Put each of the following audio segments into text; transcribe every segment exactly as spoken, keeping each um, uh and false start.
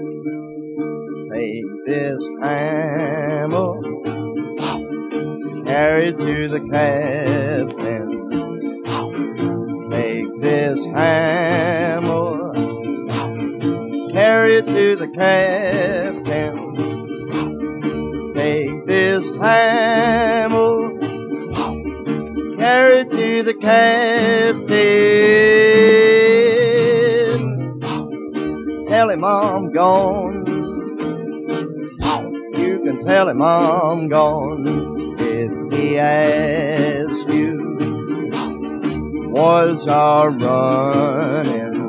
Take this hammer, carry it to the captain. Take this hammer, carry it to the captain. Take this hammer, carry it to the captain. Tell him I'm gone. You can tell him I'm gone. If he asks you, was I running?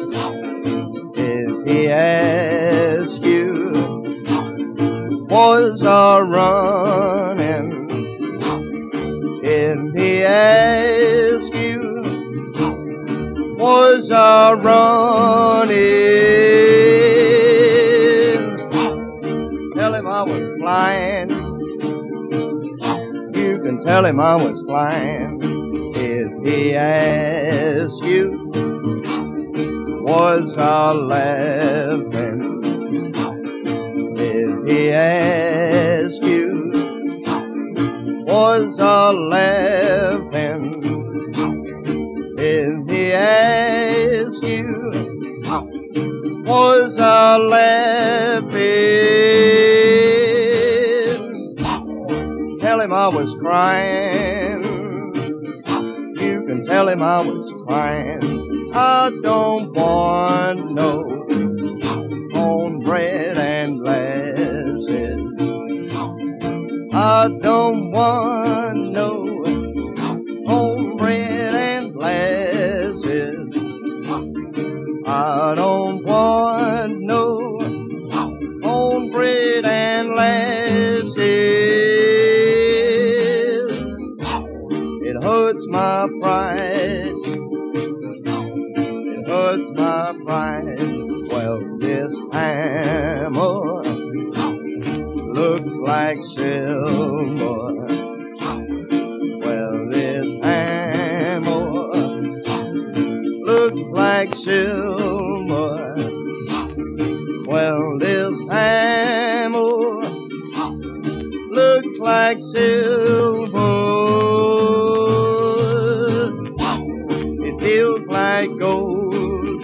If he asks you, was I running? If he asks you, was I running? Tell him I was flying. You can tell him I was flying. If he asks you, was I laughing? If he asks you, was I laughing? If he asks you, was I laughing? Tell him I was crying. You can tell him I was crying. I don't want no cornbread and glasses. I don't want no cornbread and glasses. I don't want no cornbread and glasses. It hurts my pride. It hurts my pride. Well, this hammer looks like silver. Well, this hammer looks like silver. Well, this hammer looks like silver. It feels like gold.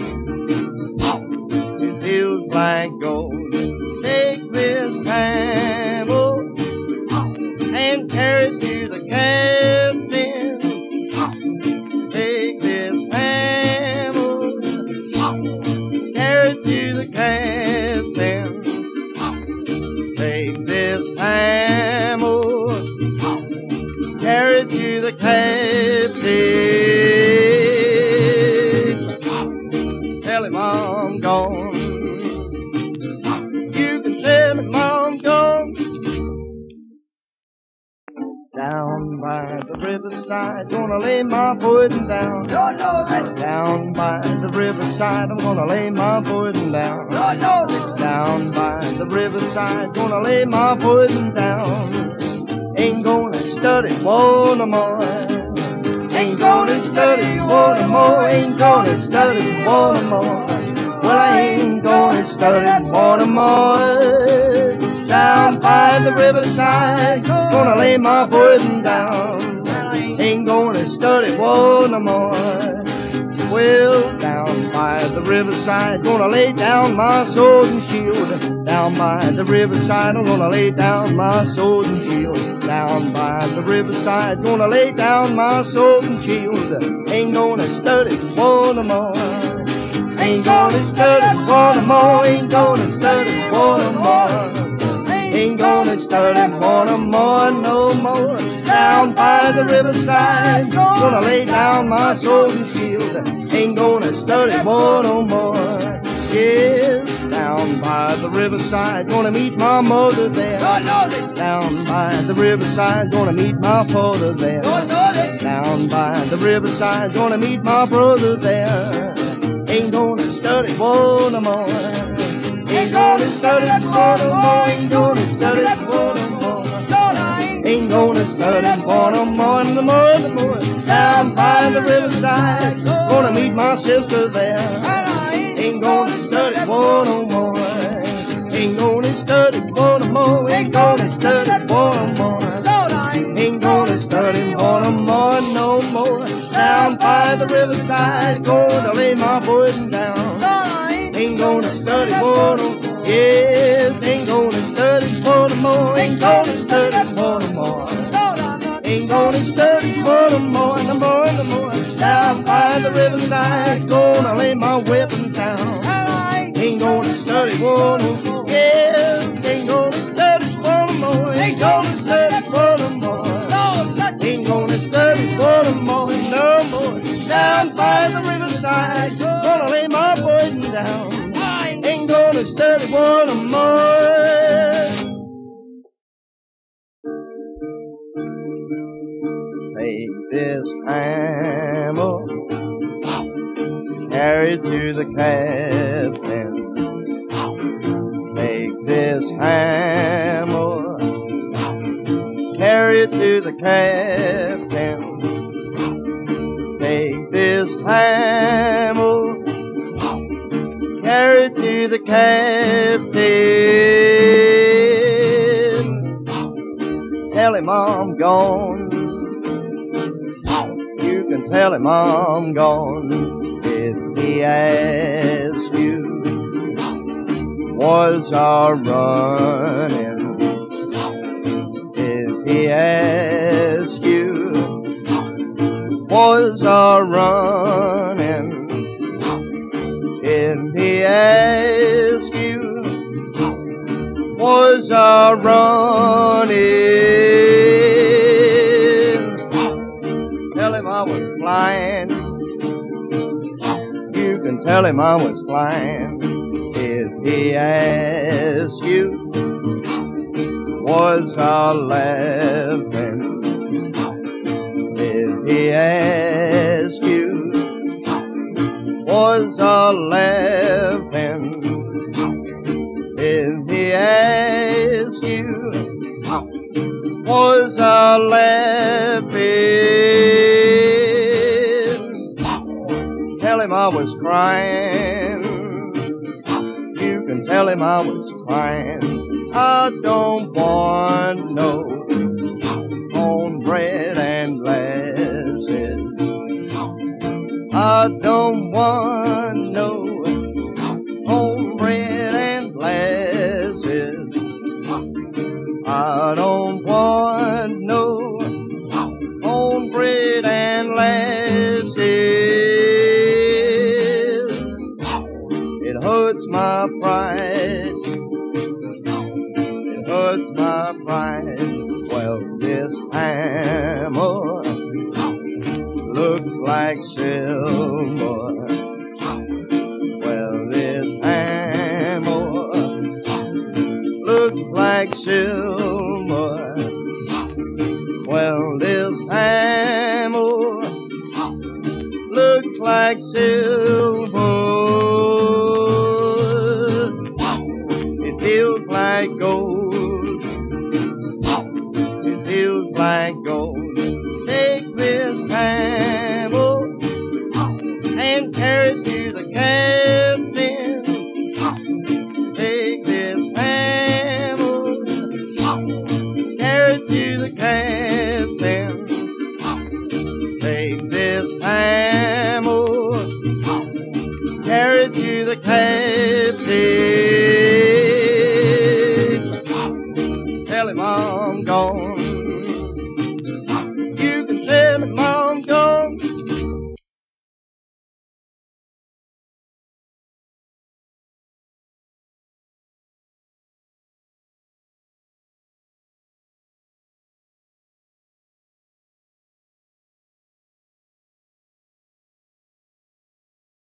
It feels like gold. Take this hammer and carry it to the captain. Take this hammer, carry it to the captain. Take this hammer, carry it to the captain. Tell him I'm gone. You can tell him I'm gone. Down by the riverside, gonna lay my burden down. Lord knows it. Down by the riverside, I'm gonna lay my burden down. Lord knows it. Down by the riverside, gonna lay my burden down. Ain't gonna study more no more. Ain't gonna study more no more. Ain't gonna study more no more. Well, I ain't gonna study more no more. Down by the riverside, gonna lay my burden down. Ain't gonna study war no more. Well, down by the riverside, gonna lay down my sword and shield. Down by the riverside, I'm gonna lay down my sword and shield. Down by the riverside, gonna lay down my sword and shield. Ain't gonna study war no more. Ain't gonna study war no more. Ain't gonna study war no more. Ain't gonna study more no more, no more. Down by the riverside, gonna lay down my sword and shield. Ain't gonna study more no more. Yes, down by the riverside, gonna meet my mother there. Down by the riverside, gonna meet my father there. Down by the riverside, gonna meet my brother there. Ain't gonna study war no more. Ain't gonna study war no more. Ain't gonna study war no more. Ain't gonna study war no more, no more, no more. Down by the riverside, gonna meet my sister there. Ain't gonna study war no more. gonna study for no more. Ain't gonna study for no more, no more. Down by the riverside, gonna lay my burden down. Ain't gonna study for no more. Yes, ain't gonna study for no more. Ain't gonna study for no more. Ain't gonna study for no more, no more, no more. Down by the riverside, gonna lay my weapon down. Ain't gonna study for no more. Yes, ain't gonna study for no more. Ain't gonna study for no more. Ain't gonna study for no more, no more. Down by the riverside, gonna lay my burden down. Ain't gonna study for no more. Take this camel, carry it to the captain. Take this camel, carry it to the captain. Take this camel, carry it to the captain. Tell him I'm gone. You can tell him I'm gone. If he asks you, was I running? If he asks you, was I running? If he asks you, was I running? Tell him I was flying. You can tell him I was flying. If he asks you, was I laughing? If he asks you, was I laughing? If he asks you, was I laughing? Tell him I was crying. You can tell him I was crying. I don't want no cornbread and glasses. I don't want no cornbread and glasses. I don't want no cornbread and glasses. It hurts my pride. It hurts my pride. Well, this hammer looks like silver. Well, this hammer looks like silver. Well, this hammer looks like silver. It feels like gold. It feels like gold. Take this hammer and carry it to the captain. Take this hammer, carry it to the captain. Take this hammer, carry it to the captain. Tell him I'm gone. You can tell him I'm